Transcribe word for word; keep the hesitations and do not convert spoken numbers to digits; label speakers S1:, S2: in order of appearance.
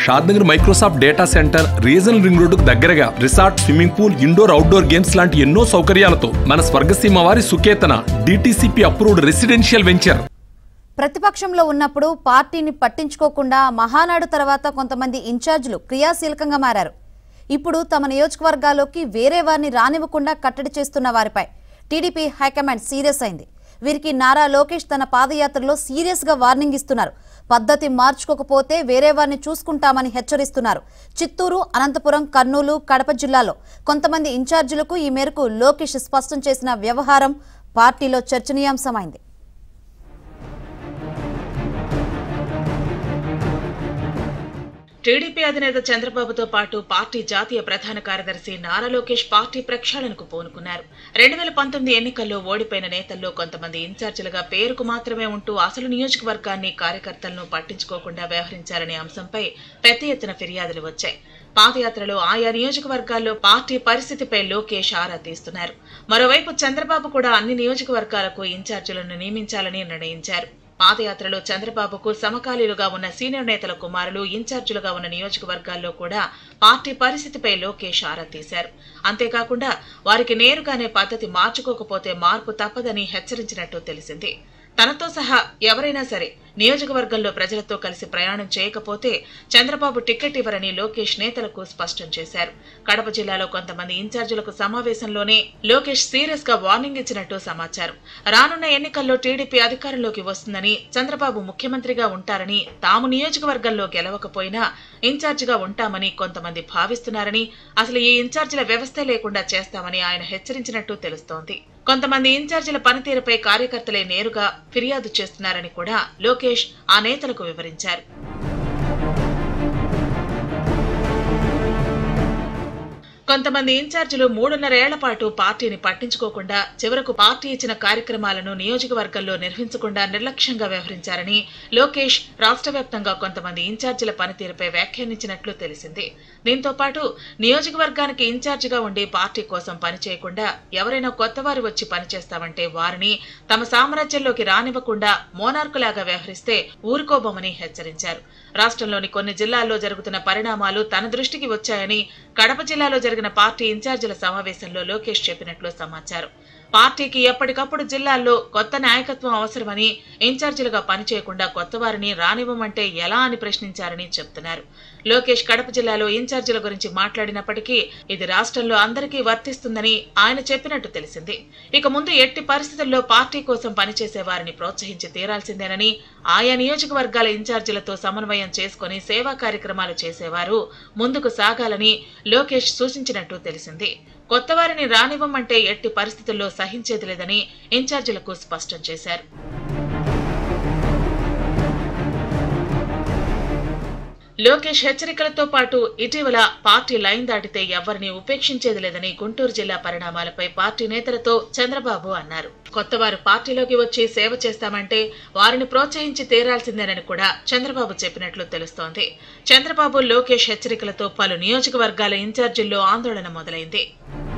S1: Shadnagar Microsoft data centre regional ring రోడ్డుకు దగ్గరగా resort, swimming pool, indoor outdoor games లాంటి ఎన్నో సౌకర్యాలతో మన స్వర్గసీమ వారి Suketana DTCP approved residential venture.
S2: ప్రతిపక్షంలో ఉన్నప్పుడు పార్టీని పట్టించుకోకుండా మహానాడు తర్వాత కొంతమంది ఇన్ఛార్జీలు క్రియాశీలకంగా మారారు. ఇప్పుడు తమ నియోజకవర్గాల్లోకి వేరే వారిని రానివ్వకుండా కట్టడి చేస్తున్న వారిపై టీడీపీ హైకమాండ్ సీరియస్ అయింది. వీరికి నారా లోకేష్ తన పాదయాత్రలో సీరియస్ గా వార్నింగ్ ఇస్తున్నారు. పద్ధతి మార్చుకోకపోతే వేరే వారిని చూసుకుంటామని హెచ్చరిస్తున్నారు. చిత్తూరు, అనంతపురం, కర్నూలు, కడప జిల్లాలో కొంతమంది ఇన్ఛార్జీలకు ఈ మేరకు లోకేష్ స్పష్టం చేసిన వ్యవహారం పార్టీలో చర్చనీయాంశమైంది.
S3: టీడీపీ అధినేత చంద్రబాబుతో పాటు పార్టీ జాతీయ ప్రధాన కార్యదర్శి నారా లోకేష్ పార్టీ ప్రక్షాళనకు పూనుకున్నారు. రెండు వేల పంతొమ్మిది ఎన్నికల్లో ఓడిపోయిన నేతల్లో కొంతమంది ఇన్ఛార్జీలుగా పేరుకు మాత్రమే ఉంటూ అసలు నియోజకవర్గాన్ని, కార్యకర్తలను పట్టించుకోకుండా వ్యవహరించారనే అంశంపై పెద్ద ఎత్తున ఫిర్యాదులు వచ్చాయి. పాదయాత్రలో ఆయా నియోజకవర్గాల్లో పార్టీ పరిస్థితిపై లోకేష్ ఆరా తీస్తున్నారు. మరోవైపు చంద్రబాబు కూడా అన్ని నియోజకవర్గాలకు ఇన్ఛార్జీలను నియమించాలని నిర్ణయించారు. పాదయాత్రలో చంద్రబాబుకు సమకాలీలుగా ఉన్న సీనియర్ నేతల కుమారులు ఇన్ఛార్జీలుగా ఉన్న నియోజకవర్గాల్లో కూడా పార్టీ పరిస్థితిపై లోకేష్ ఆరా తీశారు. అంతేకాకుండా వారికి నేరుగానే పద్ధతి మార్చుకోకపోతే మార్పు తప్పదని హెచ్చరించినట్టు తెలిసింది. తనతో సహా ఎవరైనా సరే నియోజకవర్గంలో ప్రజలతో కలిసి ప్రయాణం చేయకపోతే చంద్రబాబు టికెట్ ఇవ్వరని లోకేష్ నేతలకు స్పష్టం చేశారు. కడప జిల్లాలో కొంతమంది ఇన్ఛార్జీలకు సమావేశంలోనే లోకేష్ సీరియస్ గా వార్నింగ్ ఇచ్చినట్టు సమాచారం. రానున్న ఎన్నికల్లో టీడీపీ అధికారంలోకి వస్తుందని, చంద్రబాబు ముఖ్యమంత్రిగా ఉంటారని, తాము నియోజకవర్గంలో గెలవకపోయినా ఇన్ఛార్జిగా ఉంటామని కొంతమంది భావిస్తున్నారని, అసలు ఈ ఇన్ఛార్జీల వ్యవస్థే లేకుండా చేస్తామని ఆయన హెచ్చరించినట్టు తెలుస్తోంది. కొంతమంది ఇన్ఛార్జీల పనితీరుపై కార్యకర్తలే నేరుగా ఫిర్యాదు చేస్తున్నారని కూడా లోకేష్ ఆ నేతలకు వివరించారు. కొంతమంది ఇన్ఛార్జీలు మూడున్నర ఏళ్ల పాటు పార్టీని పట్టించుకోకుండా, చివరకు పార్టీ ఇచ్చిన కార్యక్రమాలను నియోజకవర్గంలో నిర్వహించకుండా నిర్లక్ష్యంగా వ్యవహరించారని లోకేష్ రాష్ట్ర వ్యాప్తంగా కొంతమంది ఇన్ఛార్జీల పనితీరుపై వ్యాఖ్యానించినట్లు తెలిసింది. దీంతో పాటు నియోజకవర్గానికి ఇన్ఛార్జిగా ఉండి పార్టీ కోసం పనిచేయకుండా ఎవరైనా కొత్త వారు వచ్చి పనిచేస్తామంటే వారిని తమ సామ్రాజ్యంలోకి రానివ్వకుండా మోనార్కులాగా వ్యవహరిస్తే ఊరుకోబోమని హెచ్చరించారు. రాష్ట్రంలోని కొన్ని జిల్లాల్లో జరుగుతున్న పరిణామాలు తన దృష్టికి వచ్చాయని కడప జిల్లాలో జరిగిన పార్టీ ఇన్ఛార్జీల సమావేశంలో లోకేష్ చెప్పినట్లు సమాచారం. పార్టీకి ఎప్పటికప్పుడు జిల్లాల్లో కొత్త నాయకత్వం అవసరమని, ఇన్ఛార్జీలుగా పనిచేయకుండా కొత్త వారిని రానివ్వమంటే ఎలా అని ప్రశ్నించారని చెప్తున్నారు. లోకేష్ కడప జిల్లాలో ఇన్ఛార్జీల గురించి మాట్లాడినప్పటికీ ఇది రాష్ట్రంలో అందరికీ వర్తిస్తుందని ఆయన చెప్పినట్టు తెలిసింది. ఇక ముందు ఎట్టి పరిస్థితుల్లో పార్టీ కోసం పనిచేసే వారిని ప్రోత్సహించి తీరాల్సిందేనని, ఆయా నియోజకవర్గాల ఇన్ఛార్జీలతో సమన్వయం చేసుకుని సేవా కార్యక్రమాలు చేసేవారు ముందుకు సాగాలని లోకేష్ సూచించినట్టు తెలిసింది. కొత్త వారిని రానివ్వమంటే ఎట్టి పరిస్థితుల్లో సహించేది లేదని ఇన్ఛార్జీలకు స్పష్టం చేశారు. లోకేష్ హెచ్చరికలతో పాటు ఇటీవల పార్టీ లైన్ దాటితే ఎవరిని ఉపేక్షించేది లేదని గుంటూరు జిల్లా పరిణామాలపై పార్టీ నేతలతో చంద్రబాబు అన్నారు. కొత్తవారు పార్టీలోకి వచ్చి సేవ చేస్తామంటే వారిని ప్రోత్సహించి తీరాల్సిందేనని కూడా చంద్రబాబు చెప్పినట్లు తెలుస్తోంది. చంద్రబాబు లోకేష్ హెచ్చరికలతో పలు నియోజకవర్గాల ఇన్ఛార్జీల్లో ఆందోళన మొదలైంది.